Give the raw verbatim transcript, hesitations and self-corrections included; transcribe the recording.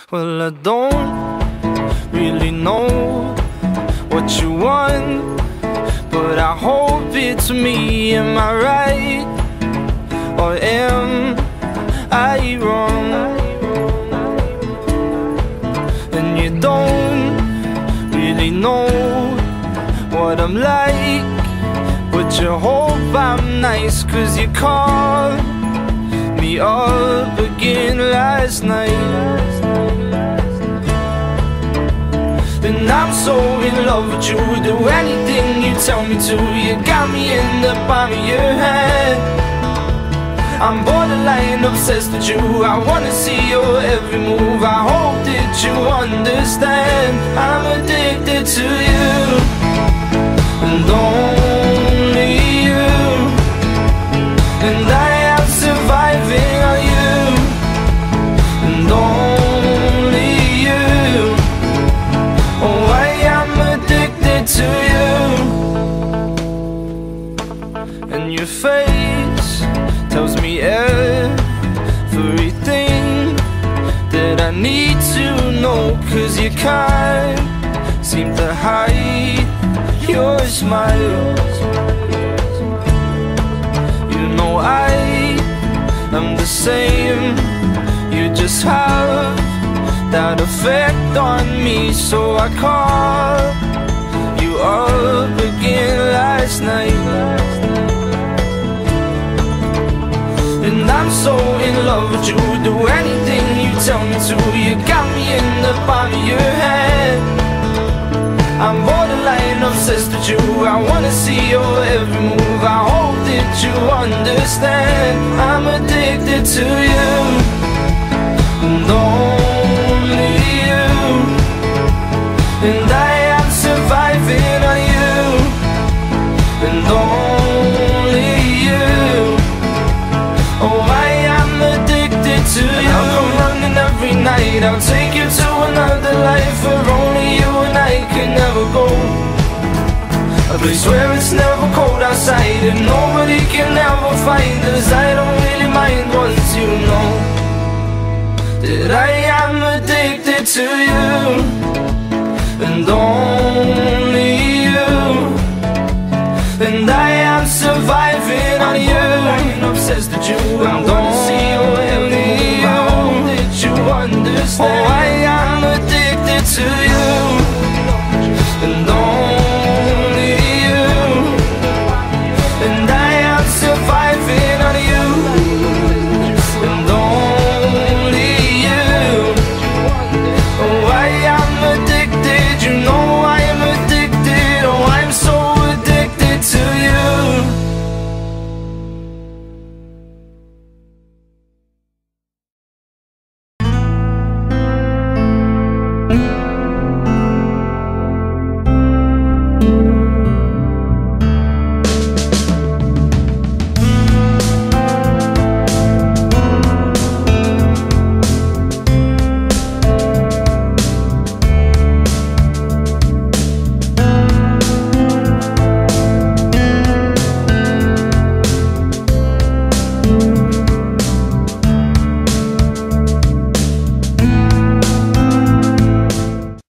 Well, I don't really know what you want, but I hope it's me. Am I right, or am I wrong? And you don't really know what I'm like, but you hope I'm nice, 'cause you called me up again last night. And I'm so in love with you, do anything you tell me to. You got me in the palm of your hand. I'm borderline obsessed with you, I wanna see your every move. I hope that you understand, I'm addicted to you, and only you. And I am surviving on you, and only you. Oh, I am addicted to you. And your face tells me everything that I need to know, 'cause you can't seem to hide your smile. You know I am the same, you just have that effect on me. So I called you up again last night. And I'm so in love with you, do anything you tell me to. You got me in the palm of your hand. I'm borderline obsessed with you, I wanna see your every move. I hope that you understand, I'm addicted to you, and only you. And I am surviving on you, and only you. Oh, I am addicted to you. I'll come running every night, I'll take you to another life where only you and I can never go. A place where it's never cold outside and nobody can ever find us. I don't really mind once you know that I am addicted to you, and only you. And I am surviving on you, I'm obsessed with you, I wanna see you every you. That you understand. Oh,